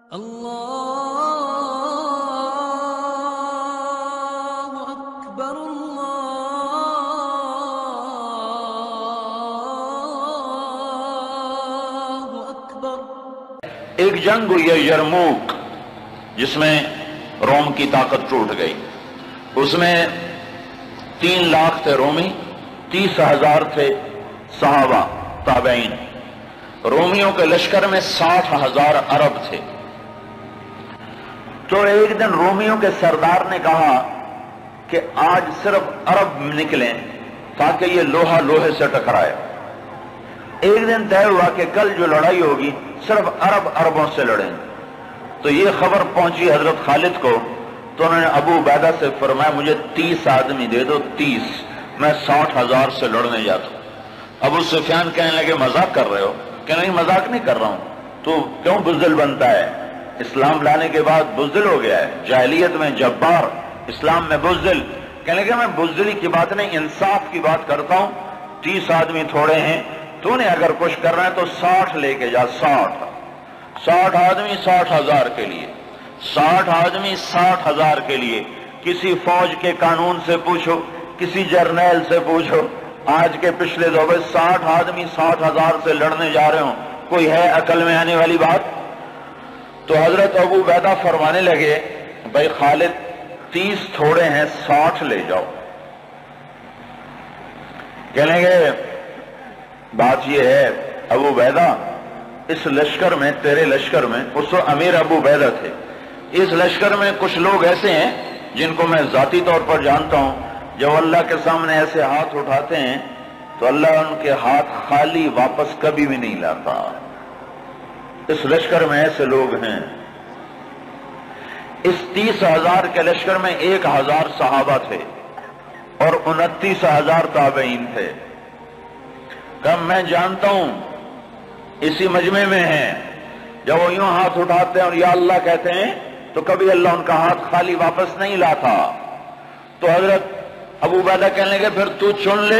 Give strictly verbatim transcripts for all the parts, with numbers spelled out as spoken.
اللہ اکبر اللہ اکبر۔ ایک جنگ ہوئی ہے یرموک، جس میں روم کی طاقت ٹوٹ گئی۔ اس میں تین لاکھ تھے رومی، تیس ہزار تھے صحابہ تابعین۔ رومیوں کے لشکر میں ساٹھ ہزار عرب تھے۔ تو ایک دن رومیوں کے سردار نے کہا کہ آج صرف عرب نکلیں تاکہ یہ لوہا لوہے سے ٹکرائے۔ ایک دن طے ہوا کہ کل جو لڑائی ہوگی صرف عرب عربوں سے لڑیں۔ تو یہ خبر پہنچی حضرت خالد کو، تو انہوں نے ابو عبیدہ سے فرمایا مجھے تیس آدمی دے دو، تیس، میں ساٹھ ہزار سے لڑنے جاتا ہوں۔ ابو سفیان کہنے لگے مذاق کر رہے ہو؟ کہ نہیں مذاق نہیں کر رہا ہوں، تو کیوں بزدل بنتا ہے؟ اسلام لانے کے بعد بزدل ہو گیا ہے، جاہلیت میں جبار، اسلام میں بزدل۔ کہنے لگے میں بزدلی کی بات نہیں، انصاف کی بات کرتا ہوں۔ تیس آدمی تھوڑے ہیں، تو نے اگر کچھ کرنا ہے تو ساٹھ لے کے جا، ساٹھ ساٹھ آدمی ساٹھ ہزار کے لیے، ساٹھ آدمی ساٹھ ہزار کے لیے۔ کسی فوج کے قانون سے پوچھو، کسی جرنیل سے پوچھو، آج کے پچھلے دور میں ساٹھ آدمی ساٹھ ہزار سے لڑنے جا رہے ہوں، کوئی ہے عقل میں آنے والی بات؟ تو حضرت ابو عبیدہ فرمانے لگے بھائی خالد تیس تھوڑے ہیں، ساٹھ لے جاؤ۔ کہنے گے بات یہ ہے ابو عبیدہ، اس لشکر میں، تیرے لشکر میں، اس وقت امیر ابو عبیدہ تھے، اس لشکر میں کچھ لوگ ایسے ہیں جن کو میں ذاتی طور پر جانتا ہوں، جب اللہ کے سامنے ایسے ہاتھ اٹھاتے ہیں تو اللہ ان کے ہاتھ خالی واپس کبھی بھی نہیں لاتا۔ اس لشکر میں ایسے لوگ ہیں۔ اس تیس ہزار کے لشکر میں ایک ہزار صحابہ تھے اور انتیس ہزار تابعین تھے۔ کم میں جانتا ہوں اسی مجمع میں ہیں، جب وہ یوں ہاتھ اٹھاتے ہیں اور یا اللہ کہتے ہیں تو کبھی اللہ ان کا ہاتھ خالی واپس نہیں لاتا۔ تو حضرت ابو عبیدہ کہنے لگے پھر تو چن لے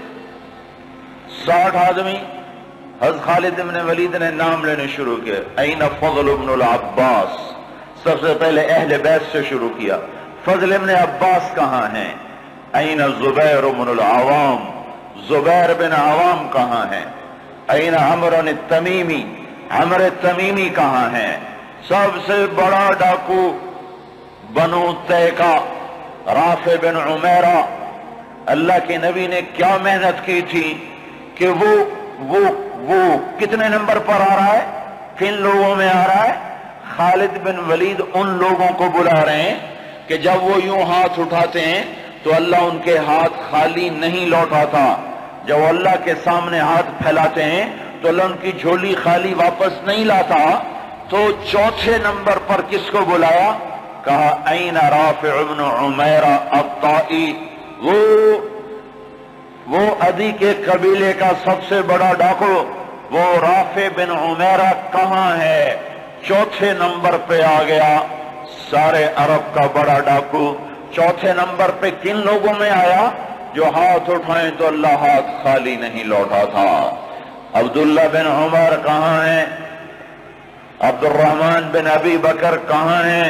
ساٹھ آدمی۔ حضرت خالد بن ولید نے نام لینے شروع کیا، این فضل بن العباس، سب سے پہلے اہل بیت سے شروع کیا، فضل بن عباس کہاں ہیں؟ این زبیر بن العوام، زبیر بن عوام کہاں ہیں؟ این عمر التمیمی، عمر التمیمی کہاں ہیں؟ سب سے بڑا ڈاکو بنو تیکا، رافع بن عمیرہ۔ اللہ کے نبی نے کیا محنت کی تھی کہ وہ وہ وہ کتنے نمبر پر آ رہا ہے، کن لوگوں میں آ رہا ہے؟ خالد بن ولید ان لوگوں کو بلا رہے ہیں کہ جب وہ یوں ہاتھ اٹھاتے ہیں تو اللہ ان کے ہاتھ خالی نہیں لوٹاتا، جب وہ اللہ کے سامنے ہاتھ پھیلاتے ہیں تو اللہ ان کی جھولی خالی واپس نہیں لاتا۔ تو چوتھے نمبر پر کس کو بلایا؟ کہا این رافع بن عمیرہ الطائی، وہ وہ عدی کے قبیلے کا سب سے بڑا ڈاکو، وہ رافع بن عمیرہ کہاں ہے؟ چوتھے نمبر پہ آ گیا، سارے عرب کا بڑا ڈاکو۔ چوتھے نمبر پہ کن لوگوں میں آیا؟ جو ہاتھ اٹھائیں تو اللہ ہاتھ خالی نہیں لوٹا تھا۔ عبداللہ بن عمر کہاں ہیں؟ عبد الرحمن بن ابی بکر کہاں ہیں؟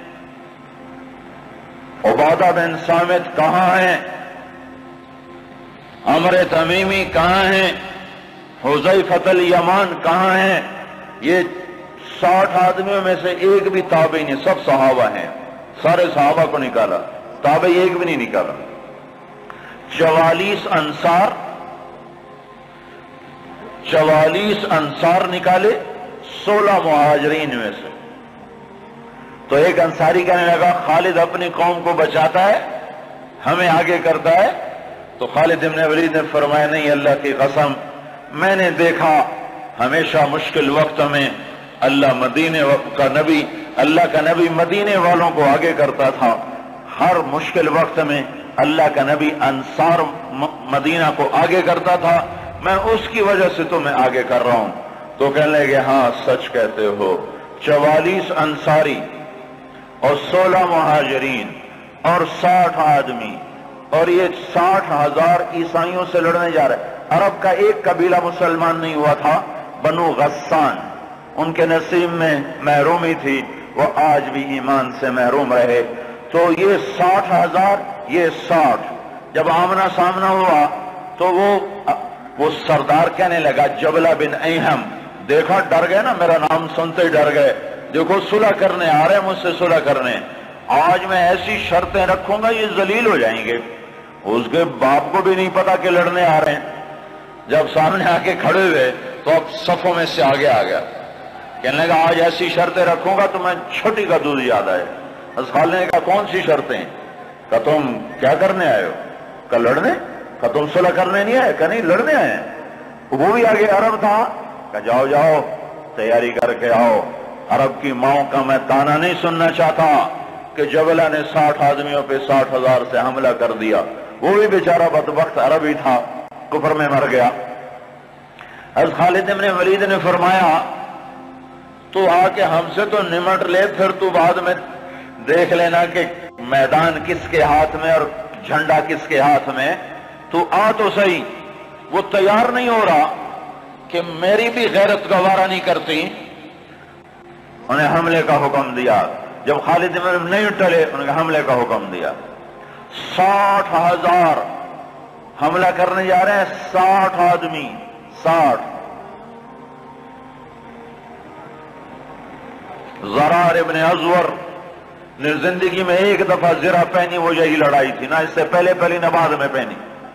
عبادہ بن صامت کہاں ہیں؟ عمر تمیمی کہاں ہیں؟ حذیفۃ الیمان کہاں ہیں؟ یہ ساٹھ آدمیوں میں سے ایک بھی تابعی نہیں، سب صحابہ ہیں، سارے صحابہ کو نکالا، تابعی ایک بھی نہیں نکالا۔ چوالیس انصار چوالیس انصار نکالے سولہ مہاجرین میں سے۔ تو ایک انصاری کہنے لگا خالد اپنی قوم کو بچاتا ہے، ہمیں آگے کرتا ہے۔ تو خالد بن ولید نے فرمایا نہیں، اللہ کی قسم میں نے دیکھا ہمیشہ مشکل وقت میں اللہ مدینے کا نبی اللہ کا نبی مدینے والوں کو آگے کرتا تھا، ہر مشکل وقت میں اللہ کا نبی انصار مدینہ کو آگے کرتا تھا، میں اس کی وجہ سے تمہیں آگے کر رہا ہوں۔ تو کہنے لگے ہاں سچ کہتے ہو، چوالیس انصاری اور سولہ مہاجرین اور ساٹھ آدمی، اور یہ ساٹھ ہزار عیسائیوں سے لڑنے جا رہے۔ عرب کا ایک قبیلہ مسلمان نہیں ہوا تھا، بنو غسان، ان کے نصیب میں محرومی تھی، وہ آج بھی ایمان سے محروم رہے۔ تو یہ ساٹھ ہزار، یہ ساٹھ، جب آمنا سامنا ہوا تو وہ وہ سردار کہنے لگا جبلہ بن ایہم، دیکھا ڈر گئے نا، میرا نام سنتے ہی ڈر گئے، دیکھو صلح کرنے آ رہے ہیں مجھ سے صلح کرنے، آج میں ایسی شرطیں رکھوں گا یہ ذلیل ہو جائیں گے۔ اس کے باپ کو بھی نہیں پتا کہ لڑنے آ رہے ہیں، جب سامنے آ کے کھڑے ہوئے تو اب صفوں میں سے آگے آ گیا، کہنے لگا آج ایسی شرطیں رکھوں گا تو میں چھوٹی کا دودھ یاد آئے۔ خالد نے کہا کون سی شرطیں؟ کہ تم کیا کرنے آئے ہو؟ کہ لڑنے؟ کہ تم صلح کرنے نہیں آئے؟ کہ نہیں لڑنے آئے ہیں۔ وہ بھی آگے عرب تھا، کہ جاؤ جاؤ تیاری کر کے آؤ، عرب کی ماؤں کا میں تانا نہیں سننا چاہتا کہ جبلہ نے ساٹھ آدمیوں پہ ساٹھ ہزار سے حملہ کر دیا، وہ بھی بیچارہ بدبخت عربی تھا، کفر میں مر گیا۔ حضرت خالد بن ولید نے فرمایا تو آ کے ہم سے تو نمٹ لے، پھر تو بعد میں دیکھ لینا کہ میدان کس کے ہاتھ میں اور جھنڈا کس کے ہاتھ میں، تو آ تو صحیح۔ وہ تیار نہیں ہو رہا کہ میری بھی غیرت گوارا نہیں کرتی، انہیں حملے کا حکم دیا۔ جب خالد بن نہیں ٹلے انہوں نے حملے کا حکم دیا۔ ساٹھ ہزار حملہ کرنے جا رہے ہیں، ساٹھ آدمی، ساٹھ۔ زرار ابن ازور نے زندگی میں ایک دفعہ زرہ پہنی، وہ یہی لڑائی تھی، نہ اس سے پہلے پہلی نہ بعد میں پہنی۔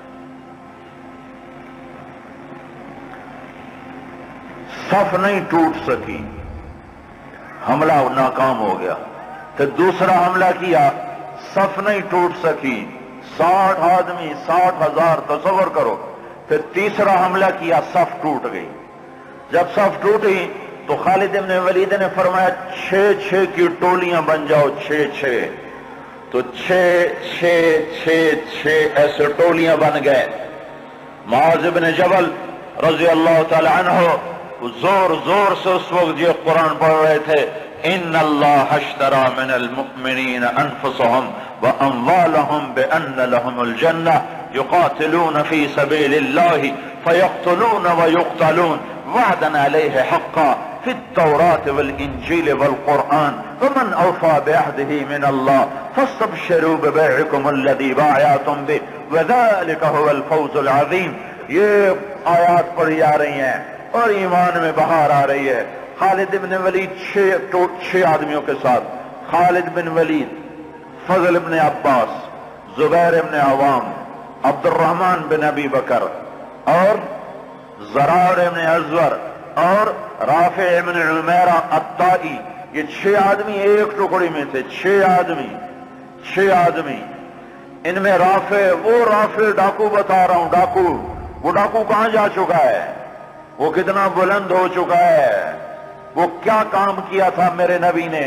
صف نہیں ٹوٹ سکی، حملہ ناکام ہو گیا۔ پھر دوسرا حملہ کیا، صف نہیں ٹوٹ سکی، ساٹھ آدمی، ساٹھ ہزار، تصور کرو۔ پھر تیسرا حملہ کیا، صف ٹوٹ گئی۔ جب صف ٹوٹی تو خالد بن ولید نے فرمایا چھ چھ کی ٹولیاں بن جاؤ، چھ چھ۔ تو چھ چھ چھ چھ ایسے ٹولیاں بن گئے۔ معاذ بن جبل رضی اللہ تعالی عنہ زور زور سے اس وقت یہ قرآن پڑھ رہے تھے، ان اللہ اشترى من المؤمنین انفسهم واموالهم بان لهم الجنہ یقاتلون فی سبیل اللہ فیقتلون ویقتلون وعدا علیہ حقا فی التوراة والانجیل والقرآن ومن اوفى بعهده من اللہ فاستبشروا ببيعكم الذی بايعتم به وذلك هو الفوز العظیم۔ یہ آیات پڑھی جا رہی ہیں اور ایمان میں بہار آ رہی ہے۔ خالد بن ولید چھ چھ آدمیوں کے ساتھ، خالد بن ولید، فضل بن عباس، زبیر بن عوام، عبد الرحمن بن ابی بکر اور زرار بن ازور اور رافع بن عمیرہ الطائی، یہ چھ آدمی ایک ٹکڑی میں تھے، چھ آدمی چھ آدمی ان میں رافع، وہ رافع ڈاکو بتا رہا ہوں، ڈاکو، وہ ڈاکو کہاں جا چکا ہے، وہ کتنا بلند ہو چکا ہے، وہ کیا کام کیا تھا میرے نبی نے،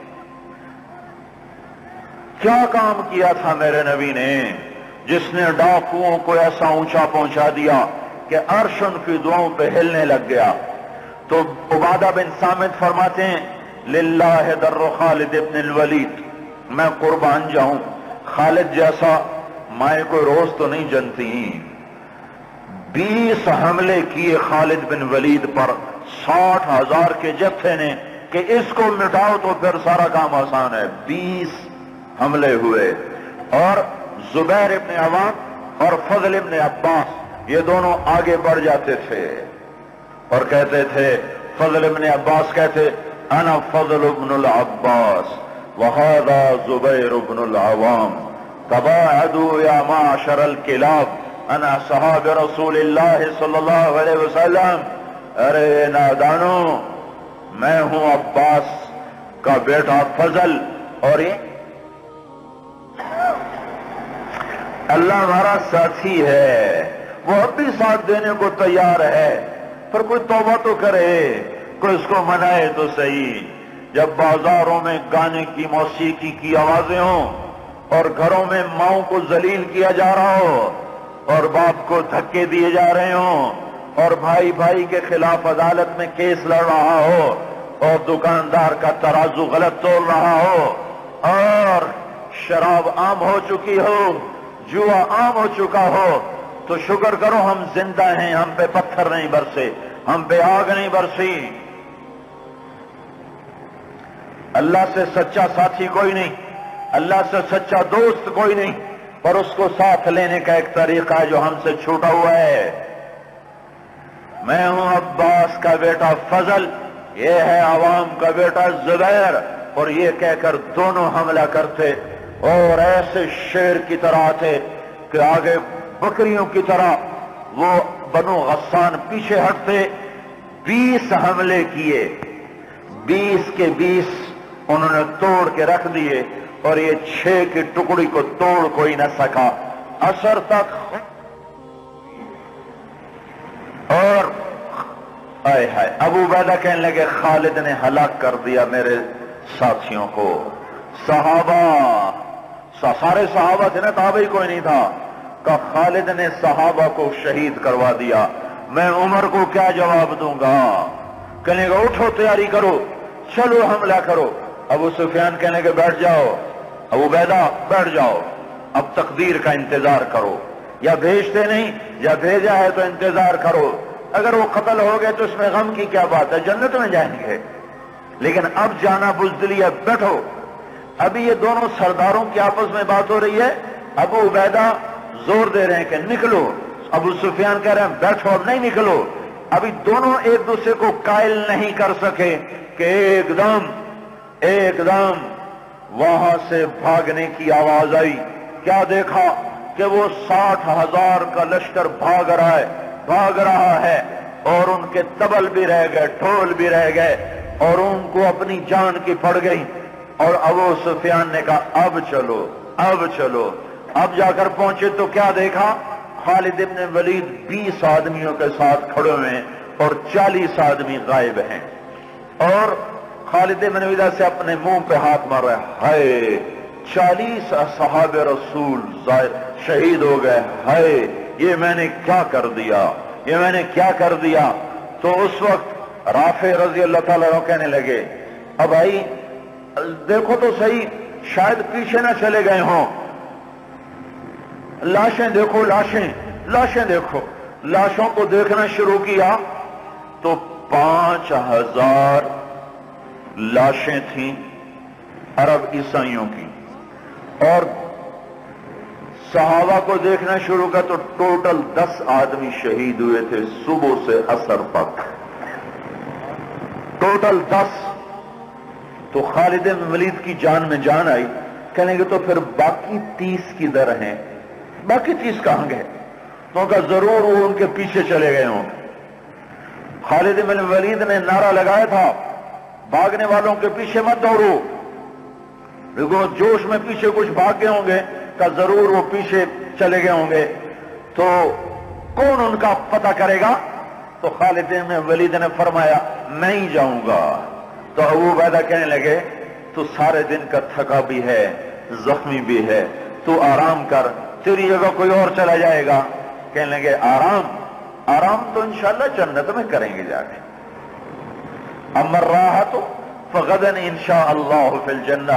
کیا کام کیا تھا میرے نبی نے، جس نے ڈاکوؤں کو ایسا اونچا پہنچا دیا کہ عرش ان کی دعاؤں پہ ہلنے لگ گیا۔ تو عبادہ بن صامت فرماتے ہیں للہ در خالد ابن الولید، میں قربان جاؤں، خالد جیسا مائیں کوئی روز تو نہیں جنتی۔ بیس حملے کیے خالد بن ولید پر ساٹھ ہزار کے جتھے نے کہ اس کو مٹاؤ تو پھر سارا کام آسان ہے۔ بیس حملے ہوئے اور زبیر ابن عوام اور فضل ابن عباس یہ دونوں آگے بڑھ جاتے تھے اور کہتے تھے، فضل ابن عباس کہتے انا فضل ابن العباس وہذا زبیر ابن العوام تباعدوا یا معشر الکلاب انا صحاب رسول اللہ صلی اللہ علیہ وسلم۔ ارے نادانو، میں ہوں عباس کا بیٹا فضل اور یہ اللہ ہمارا ساتھی ہے، وہ اب بھی ساتھ دینے کو تیار ہے، پر کوئی توبہ تو کرے، کوئی اس کو منائے تو صحیح۔ جب بازاروں میں گانے کی موسیقی کی آوازیں ہوں اور گھروں میں ماؤں کو ذلیل کیا جا رہا ہو اور باپ کو دھکے دیے جا رہے ہوں اور بھائی بھائی کے خلاف عدالت میں کیس لڑ رہا ہو اور دکاندار کا ترازو غلط تول رہا ہو اور شراب عام ہو چکی ہو، جوا عام ہو چکا ہو، تو شکر کرو ہم زندہ ہیں، ہم پہ پتھر نہیں برسے، ہم پہ آگ نہیں برسی۔ اللہ سے سچا ساتھی کوئی نہیں، اللہ سے سچا دوست کوئی نہیں، پر اس کو ساتھ لینے کا ایک طریقہ ہے جو ہم سے چھوٹا ہوا ہے۔ میں ہوں عباس کا بیٹا فضل، یہ ہے عوام کا بیٹا زبیر، اور یہ کہہ کر دونوں حملہ کرتے اور ایسے شیر کی طرح تھے کہ آگے بکریوں کی طرح وہ بنو غسان پیچھے ہٹتے۔ بیس حملے کیے، بیس کے بیس انہوں نے توڑ کے رکھ دیے، اور یہ چھ کی ٹکڑی کو توڑ کوئی نہ سکا عصر تک۔ اور آئے ہائے ابو عبیدہ کہنے لگے خالد نے ہلاک کر دیا میرے ساتھیوں کو۔ صحابہ سارے صحابہ تھے نا، تابعی کوئی نہیں تھا، کہ خالد نے صحابہ کو شہید کروا دیا، میں عمر کو کیا جواب دوں گا؟ کہنے گا اٹھو تیاری کرو، چلو حملہ کرو۔ ابو سفیان کہنے کے بیٹھ جاؤ، ابو عبیدہ بیٹھ جاؤ، اب تقدیر کا انتظار کرو، یا بھیجتے نہیں یا بھیجا ہے تو انتظار کرو، اگر وہ قتل ہو گئے تو اس میں غم کی کیا بات ہے، جنت میں جائیں گے، لیکن اب جانا بزدلی ہے، بیٹھو۔ ابھی یہ دونوں سرداروں کی آپس میں بات ہو رہی ہے، ابو عبیدہ زور دے رہے ہیں کہ نکلو، ابو سفیان کہہ رہے ہیں بیٹھو اب نہیں نکلو۔ ابھی دونوں ایک دوسرے کو قائل نہیں کر سکے کہ ایک دم ایک دم وہاں سے بھاگنے کی آواز آئی۔ کیا دیکھا کہ وہ ساٹھ ہزار کا لشکر بھاگ رہا ہے بھاگ رہا ہے اور ان کے تبل بھی رہ گئے، ڈھول بھی رہ گئے، اور ان کو اپنی جان کی پڑ گئی۔ اور ابو سفیان نے کہا اب چلو اب چلو۔ اب جا کر پہنچے تو کیا دیکھا؟ خالد ابن ولید بیس آدمیوں کے ساتھ کھڑے ہوئے ہیں اور چالیس آدمی غائب ہیں، اور خالد ابن ولید سے اپنے منہ پہ ہاتھ مار رہے ہیں، ہائے چالیس اصحاب رسول شہید ہو گئے، ہائے یہ میں نے کیا کر دیا، یہ میں نے کیا کر دیا۔ تو اس وقت رافع رضی اللہ تعالیٰ عنہ کہنے لگے اب بھائی دیکھو تو صحیح، شاید پیچھے نہ چلے گئے ہوں، لاشیں دیکھو لاشیں لاشیں دیکھو۔ لاشوں کو دیکھنا شروع کیا تو پانچ ہزار لاشیں تھیں عرب عیسائیوں کی، اور صحابہ کو دیکھنا شروع کیا تو ٹوٹل دس آدمی شہید ہوئے تھے صبح سے عصر تک، ٹوٹل دس۔ تو خالد بن ولید کی جان میں جان آئی، کہنے گے تو پھر باقی تیس کدھر ہیں، باقی تیس کہاں گئے؟ تو کہا ضرور وہ ان کے پیچھے چلے گئے ہوں۔ خالد بن ولید نے نعرہ لگایا تھا بھاگنے والوں کے پیچھے مت دوڑو، دیکھو جوش میں پیچھے کچھ بھاگ گئے ہوں گے، کہ ضرور وہ پیچھے چلے گئے ہوں گے، تو کون ان کا پتہ کرے گا؟ تو خالد بن ولید نے فرمایا میں ہی جاؤں گا۔ تو ابو عبیدہ کہنے لگے تو سارے دن کا تھکا بھی ہے، زخمی بھی ہے، تو آرام کر، تیری جگہ کوئی اور چلا جائے گا۔ کہنے لگے آرام آرام تو انشاءاللہ جنت میں کریں گے جا کے، اما الراحۃ فغدا انشاء اللہ فی الجنہ،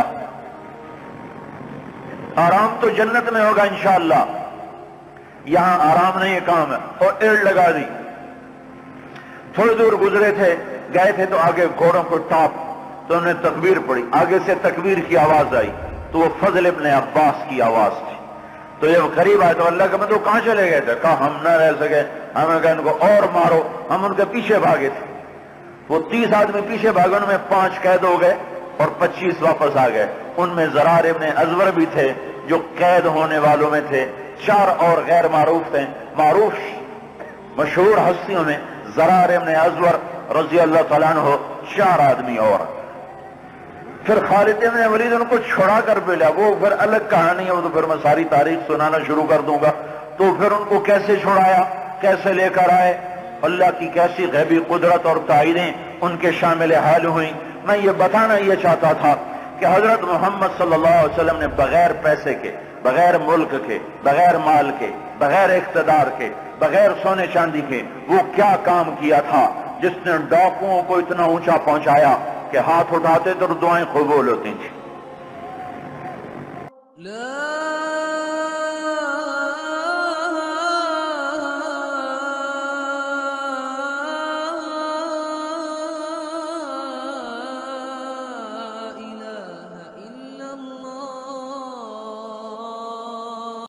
آرام تو جنت میں ہوگا انشاءاللہ، یہاں آرام نہیں کام ہے۔ اور ایڑ لگا دی، تھوڑی دور گزرے تھے، گئے تھے تو آگے گھوڑوں کو ٹاپ، تو انہوں نے تکبیر پڑھی، آگے سے تکبیر کی آواز آئی تو وہ فضل ابن عباس کی آواز تھی۔ تو جب قریب آئے تو اللہ کا میں تو کہاں چلے گئے تھے؟ کہا ہم نہ رہ سکے، ہمیں کہا ان کو اور مارو، ہم ان کے پیچھے بھاگے تھے۔ وہ تیس آدمی پیچھے بھاگے، ان میں پانچ قید ہو گئے اور پچیس واپس آ گئے۔ ان میں زرار ابن ازور بھی تھے جو قید ہونے والوں میں تھے، چار اور غیر معروف تھے، معروف مشہور ہستیوں میں زرار ابن ازور رضی اللہ تعالیٰ عنہ، چار آدمی اور۔ پھر خالد بن ولید ان کو چھڑا کر بھیجا، وہ پھر الگ کہانی ہے، وہ تو پھر میں ساری تاریخ سنانا شروع کر دوں گا۔ تو پھر ان کو کیسے چھڑایا، کیسے لے کر آئے، اللہ کی کیسی غیبی قدرت اور تعینیں ان کے شامل حال ہوئیں۔ میں یہ بتانا یہ چاہتا تھا کہ حضرت محمد صلی اللہ علیہ وسلم نے بغیر پیسے کے، بغیر ملک کے، بغیر مال کے، بغیر اقتدار کے، بغیر سونے چاندی کے وہ کیا کام کیا تھا جس نے ڈاکوؤں کو اتنا اونچا پہنچایا کہ ہاتھ اٹھاتے تو دعائیں قبول ہوتی تھیں۔